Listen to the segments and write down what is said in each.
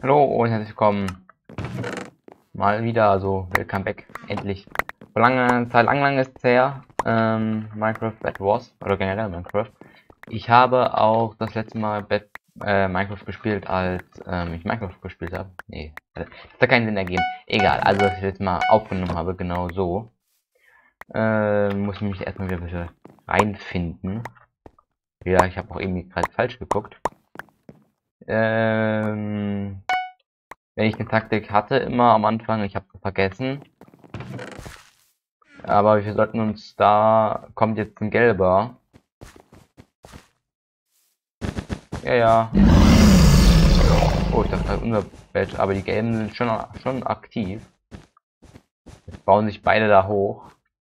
Hallo und herzlich willkommen mal wieder, also Welcome back, endlich. Vor langer Zeit, lang ist es her, Minecraft Bed Wars, oder generell Minecraft. Ich habe auch das letzte Mal Minecraft gespielt, als ich Minecraft gespielt habe. Nee, das hat keinen Sinn ergeben. Egal, also dass ich letztes Mal aufgenommen habe, genau so. Muss ich mich erstmal wieder ein bisschen reinfinden. Ja, ich habe auch irgendwie gerade falsch geguckt. Wenn ich eine Taktik hatte, immer am Anfang, ich habe vergessen. Aber wir sollten uns da, kommt jetzt ein gelber. Ja, ja. Oh, ich dachte halt unser Badge, aber die gelben sind schon aktiv. Jetzt bauen sich beide da hoch.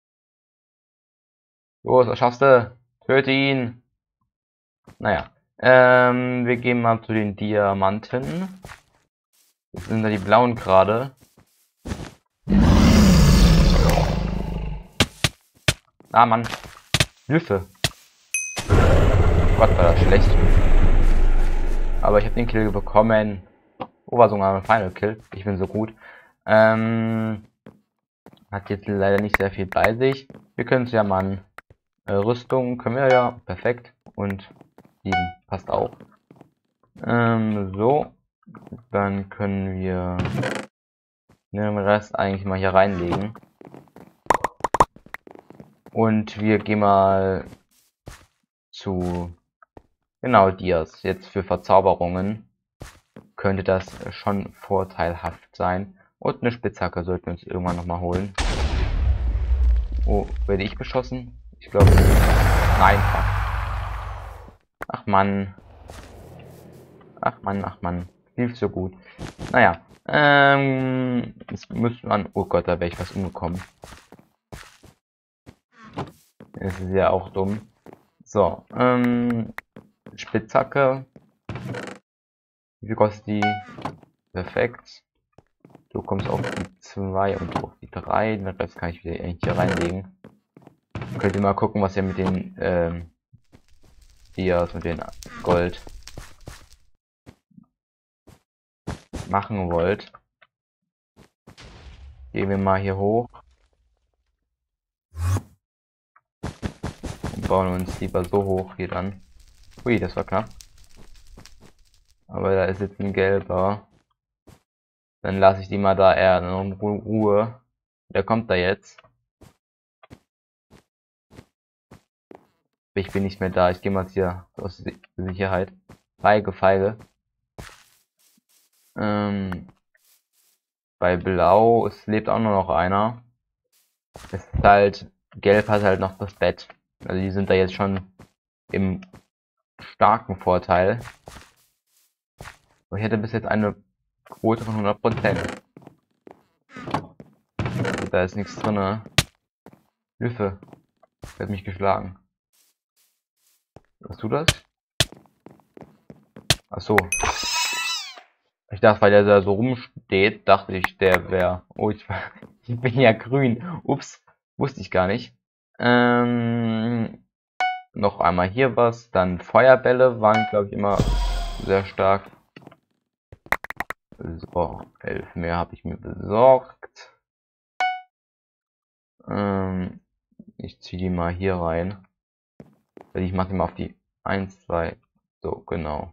Los, was schaffst du? Töte ihn. Naja. Wir gehen mal zu den Diamanten. Jetzt sind da die blauen gerade. Ah, Mann. Hilfe. Gott, war das schlecht. Aber ich habe den Kill bekommen. Oh, war sogar ein Final Kill. Ich bin so gut. Hat jetzt leider nicht sehr viel bei sich. Wir können es ja mal Rüstung können wir ja. Perfekt. Und die passt auch. So. Dann können wir den Rest eigentlich mal hier reinlegen. Und wir gehen mal zu genau Dias. Jetzt für Verzauberungen könnte das schon vorteilhaft sein. Und eine Spitzhacke sollten wir uns irgendwann nochmal holen. Oh, werde ich beschossen? Ich glaube. Nein, fuck. Ach Mann. Ach Mann, ach Mann. Lief so gut. Naja. Jetzt müsste man. Oh Gott, da wäre ich fast umgekommen. Das ist ja auch dumm. So, Spitzhacke. Wie viel kostet die? Perfekt. Du kommst auf die 2 und auf die 3. Den Rest kann ich wieder eigentlich hier reinlegen. Könnt ihr mal gucken, was ihr mit den Dias und den Gold machen wollt. Gehen wir mal hier hoch. Und bauen uns lieber so hoch hier dann. Ui, das war knapp. Aber da ist jetzt ein gelber. Dann lasse ich die mal da eher in Ruhe. Der kommt da jetzt. Ich bin nicht mehr da. Ich gehe mal hier aus Sicherheit. Feige, feige. Bei Blau, es lebt auch nur noch einer. Es ist halt, Gelb hat halt noch das Bett. Also die sind da jetzt schon im starken Vorteil. Ich hätte bis jetzt eine Quote von 100%. Also da ist nichts drin. Hilfe. Er hat mich geschlagen. Hast du das? Ach so. Ich dachte, weil der da so rumsteht, dachte ich, der wäre. Oh, ich bin ja grün. Ups, wusste ich gar nicht. Noch einmal hier was. Dann Feuerbälle waren, glaube ich, immer sehr stark. So, 11 mehr habe ich mir besorgt. Ich ziehe die mal hier rein. Ich mache die mal auf die 1, 2. So, genau.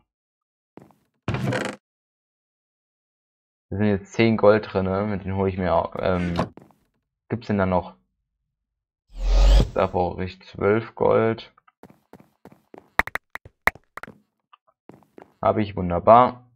Da sind jetzt 10 Gold drin, mit denen hole ich mir auch. Gibt's denn da noch? Da brauche ich 12 Gold. Habe ich, wunderbar.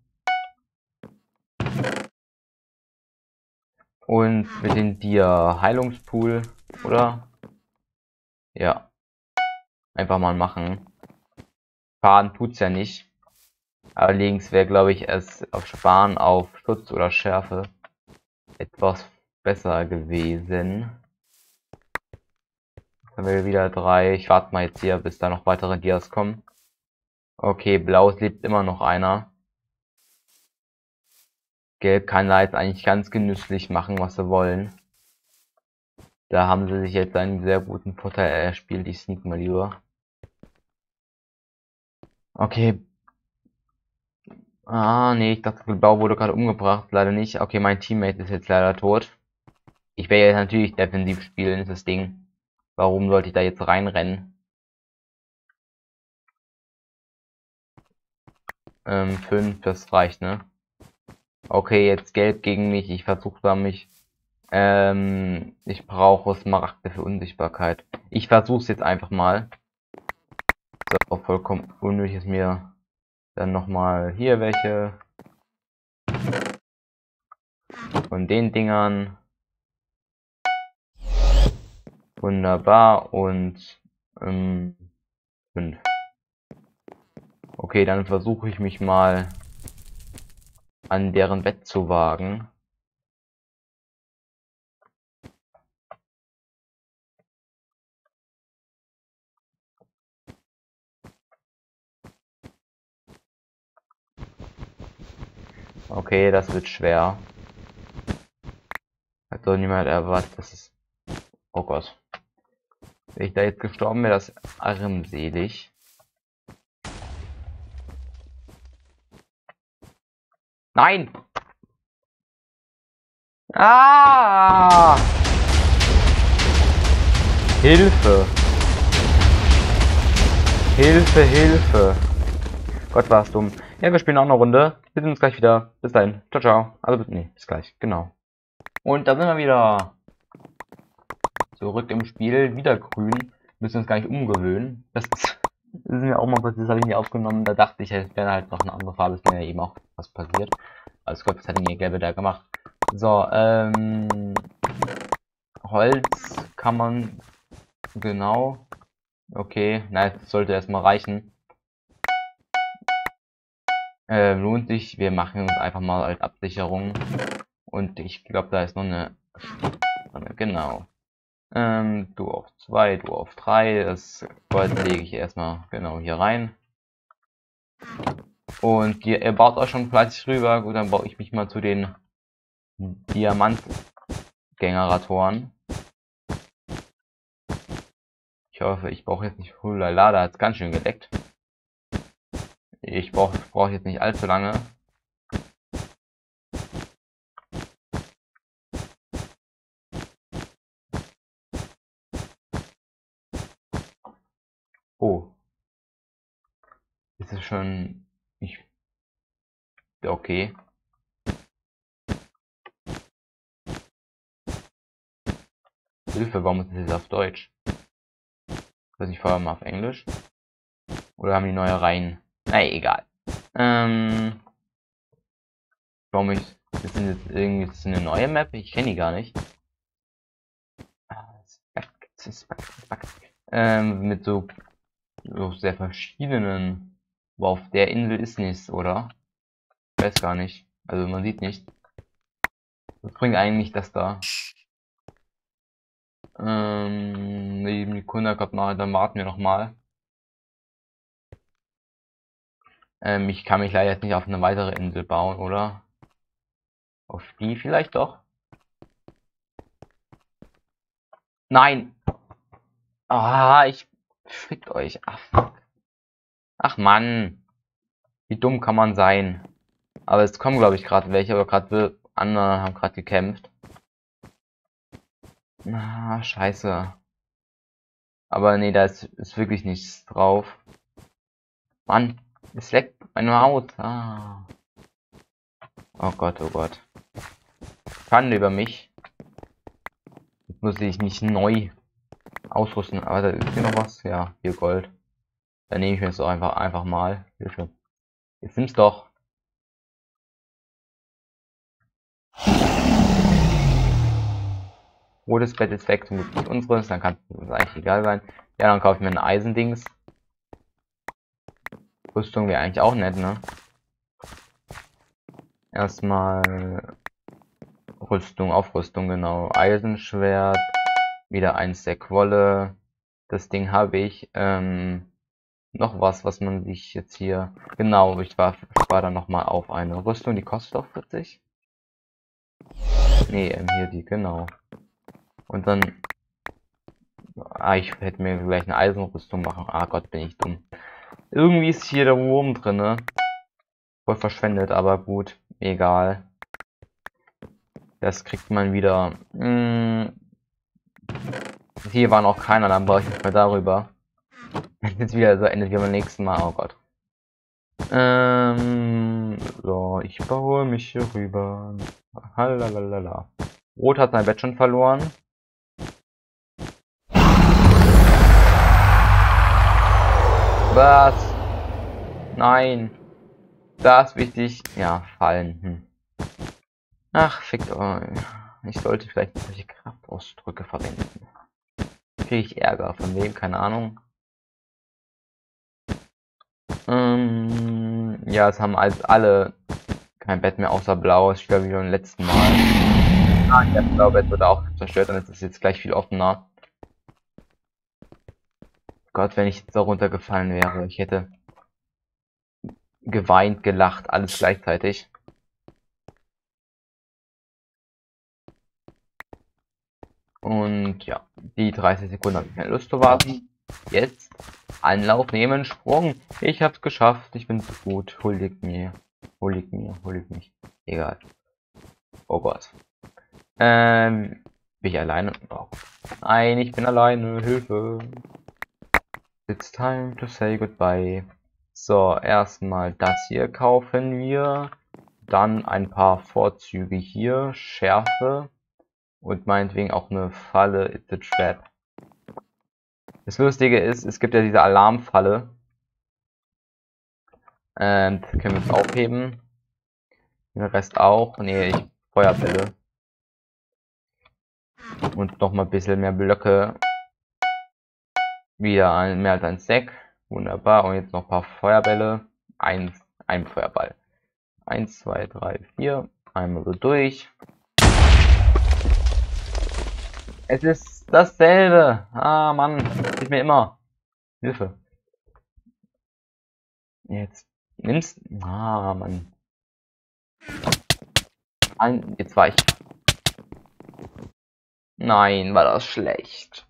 Und mit dem Dia Heilungspool, oder? Ja, einfach mal machen. Schaden tut's ja nicht. Allerdings wäre, glaube ich, es auf Sparen auf Schutz oder Schärfe etwas besser gewesen. Dann haben wir wieder 3. Ich warte mal jetzt hier, bis da noch weitere Dias kommen. Okay, blau, es lebt immer noch einer. Gelb kann da jetzt eigentlich ganz genüsslich machen, was sie wollen. Da haben sie sich jetzt einen sehr guten Vorteil erspielt. Ich sneak mal lieber. Okay. Ah, nee, ich dachte, Blau wurde gerade umgebracht. Leider nicht. Okay, mein Teammate ist jetzt leider tot. Ich werde jetzt natürlich defensiv spielen, ist das Ding. Warum sollte ich da jetzt reinrennen? 5, das reicht, ne? Okay, jetzt Gelb gegen mich. Ich versuche da mich. Ich brauche Smaragde für Unsichtbarkeit. Ich versuche es jetzt einfach mal. So, vollkommen unnötig ist mir dann nochmal hier welche von den Dingern. Wunderbar und 5. Okay, dann versuche ich mich mal an deren Bett zu wagen. Okay, das wird schwer. Hat doch niemand erwartet, dass es... Oh Gott. Wenn ich da jetzt gestorben wäre, das armselig. Nein! Ah! Hilfe! Hilfe, Hilfe! Gott, war es dumm. Ja, wir spielen auch eine Runde. Wir sehen uns gleich wieder. Bis dahin. Ciao, ciao. Also, nee, bis gleich. Genau. Und da sind wir wieder. Zurück im Spiel. Wieder grün. Müssen uns gar nicht umgewöhnen. Das ist mir auch mal passiert. Das habe ich nie aufgenommen. Da dachte ich, es wäre halt noch eine andere Farbe. Ist mir ja eben auch was passiert. Also, Gott, was hat denn hier Gelbe da gemacht? So, Holz kann man. Genau. Okay. Nein, das sollte erstmal reichen. Lohnt sich. Wir machen uns einfach mal als Absicherung. Und ich glaube, da ist noch eine. Genau. Du auf 2, du auf 3. Das Gold lege ich erstmal genau hier rein. Und ihr baut auch schon fleißig rüber. Gut, dann baue ich mich mal zu den Diamantgeneratoren. Ich hoffe, ich brauche jetzt nicht. Hulala, da hat es ganz schön gedeckt. Ich brauche jetzt nicht allzu lange. Oh. Ist es schon. Ich. Okay. Hilfe, warum ist das jetzt auf Deutsch? Weiß ich vorher mal auf Englisch? Oder haben die neue Reihen? Na, egal. Warum ich. Das sind jetzt irgendwie das ist eine neue Map? Ich kenne die gar nicht. Mit so sehr verschiedenen. Aber auf der Insel ist nichts, oder? Ich weiß gar nicht. Also man sieht nicht. Das bringt eigentlich das da. Die Kunde kommt mal, dann warten wir noch mal. Ich kann mich leider jetzt nicht auf eine weitere Insel bauen, oder? Auf die vielleicht doch? Nein! Ah, ich fickt euch. Ach, fuck. Ach Mann. Wie dumm kann man sein? Aber es kommen, glaube ich, gerade welche, aber gerade andere haben gerade gekämpft. Ah, scheiße. Aber nee, da ist wirklich nichts drauf. Mann, es leckt meine Haut. Ah. Oh Gott, oh Gott. Schande über mich. Jetzt muss ich mich neu ausrüsten. Aber da ist hier noch was. Ja, hier Gold. Dann nehme ich mir das doch einfach mal. Hilfe. Jetzt nimm's doch. Rotes Bett ist weg, zum Glück nicht unseres. Dann kann es eigentlich egal sein. Ja, dann kaufe ich mir ein Eisendings. Rüstung wäre eigentlich auch nett, ne? Erstmal Rüstung, Aufrüstung, genau. Eisenschwert. Wieder ein Stack Wolle. Das Ding habe ich. Noch was man sich jetzt hier. Genau, ich war dann nochmal auf eine Rüstung, die kostet auch 40. Nee, hier die, genau. Und dann. Ah, ich hätte mir gleich eine Eisenrüstung machen. Ah Gott, bin ich dumm. Irgendwie ist hier der Wurm drinne. Voll verschwendet, aber gut, egal. Das kriegt man wieder. Hier war noch keiner, dann brauche ich nicht mehr darüber. Jetzt wieder so endet wie beim nächsten Mal. Oh Gott. So, ich baue mich hier rüber. Halalala. Rot hat sein Bett schon verloren. Was? Nein. Das ist wichtig. Ja, fallen. Ach, fickt euch. Ich sollte vielleicht solche Kraftausdrücke verwenden. Kriege ich Ärger. Von wem? Keine Ahnung. Ja, es haben alle kein Bett mehr außer blau. Ich glaube, wie beim letzten Mal. Ah, das blaue Bett wird auch zerstört und es ist jetzt gleich viel offener. Gott, wenn ich jetzt da runtergefallen wäre. Ich hätte geweint, gelacht, alles gleichzeitig. Und ja, die 30 Sekunden habe ich keine Lust zu warten. Jetzt Anlauf nehmen, Sprung. Ich hab's geschafft. Ich bin so gut. Huldigt mir. Huldigt mir. Huldigt mich. Egal. Oh Gott. Bin ich alleine? Oh. Nein, ich bin alleine. Hilfe. It's time to say goodbye. So, erstmal das hier kaufen wir. Dann ein paar Vorzüge hier. Schärfe. Und meinetwegen auch eine Falle. It's a trap. Das Lustige ist, es gibt ja diese Alarmfalle. Können wir uns aufheben. Den Rest auch. Nee, Feuerbälle. Und noch mal ein bisschen mehr Blöcke. Wieder mehr als ein Stack. Wunderbar. Und jetzt noch ein paar Feuerbälle. Ein Feuerball. 1, 2, 3, 4. Einmal so durch. Es ist dasselbe. Ah, Mann. Das geht mir immer. Hilfe. Jetzt nimmst. Ah, Mann. Jetzt war ich. Nein, war das schlecht.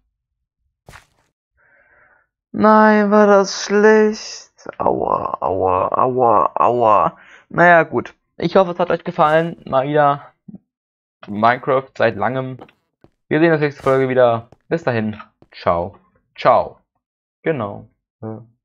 Nein, war das schlecht. Aua, aua, aua, aua. Naja, gut. Ich hoffe, es hat euch gefallen. Mal wieder Minecraft seit langem. Wir sehen uns nächste Folge wieder. Bis dahin. Ciao. Ciao. Genau.